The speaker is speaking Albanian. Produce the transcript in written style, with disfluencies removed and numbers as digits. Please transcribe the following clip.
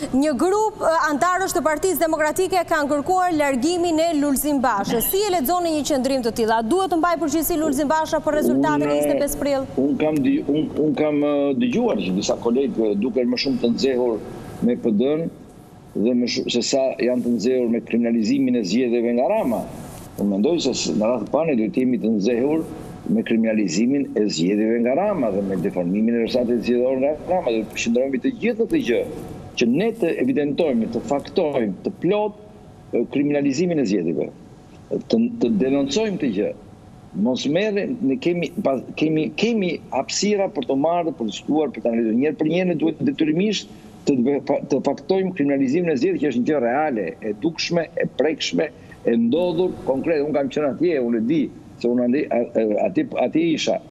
Një grup antarësh të Partisë Demokratike kanë kërkuar largimin e Lulzim Bashës. Si e lexoni një qendrim të tillë? Duhet të mbajë përgjegjësi Lulzim Basha për rezultatin e 25 prill? Unë kam dëgjuar që disa kolegë duken më shumë të nxehur me PD-n dhe se sa janë të nxehur me kriminalizimin e zgjedhjeve nga Rama. Unë mendoj se në radhë parë duhet të jemi të nxehur me kriminalizimin e zgjedhjeve nga Rama dhe me deformimin e rezultateve zgjedhore nga Rama. Dhe përqendrohemi të gjithë këtë gjë që ne të evidentojmë, të faktojmë, të plot kriminalizimin e zgjedhjeve, të denoncojmë të gjë. Mos merre, ne kemi hapësira për të marrë, për të studiuar, për të analizuar. Njëherë për njëherë duhet detyrimisht të faktojmë kriminalizimin e zgjedhjeve, që është një gjë reale, e dukshme, e prekshme, e ndodhur konkret. Unë kam qenë atje, unë e di, se unë atje isha.